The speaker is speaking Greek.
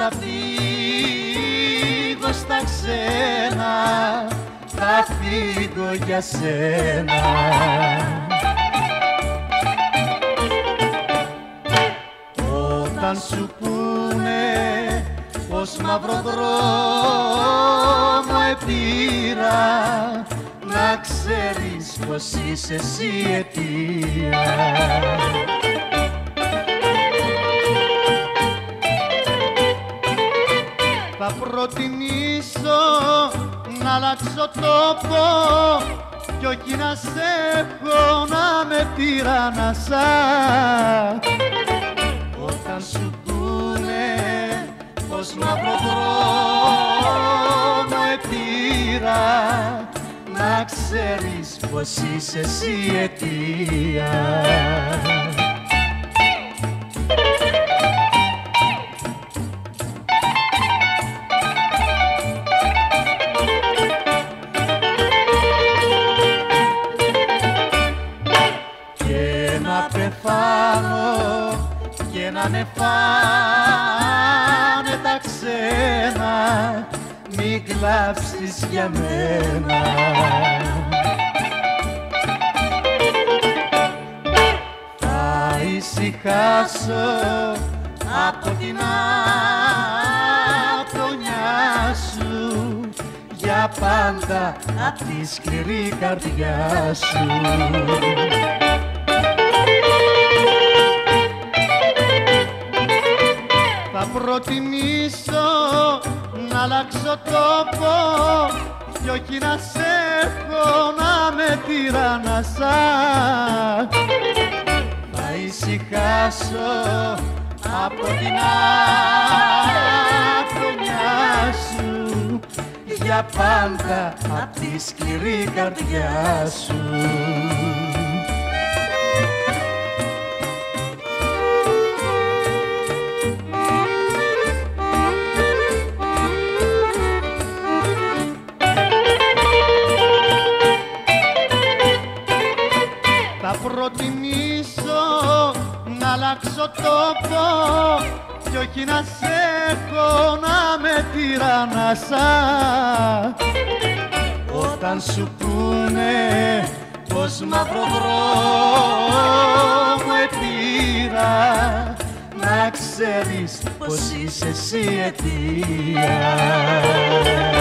θα φύγω στα ξένα, θα φύγω για σένα. Όταν σου πούνε πως μαύρο δρόμο επήρα, να ξέρεις πως είσαι εσύ αιτία. Θα προτιμήσω να αλλάξω τόπο κι όχι να σε έχω να με τυραννασά. Όταν σου πούνε πως μαύρο δρόμο επήρα, να ξέρεις πως είσαι εσύ αιτία. Και να πεθάνω και να νεφάνε τα ξένα, μην κλάψεις για μένα. Θα ησυχάσω από την ατονιά σου, για πάντα απ' τη σκληρή καρδιά σου. Θα προτιμήσω να αλλάξω τόπο κι όχι να σε έχω να με τυραννασά. Θα ησυχάσω από την ατονιά σου, για πάντα απ' τη σκληρή καρδιά σου. Θα προτιμήσω να αλλάξω τόπο κι όχι να σε έχω να με τυραννασά. Όταν σου πούνε πως μαύρο δρόμο επήρα, να ξέρεις πως είσαι εσύ αιτία.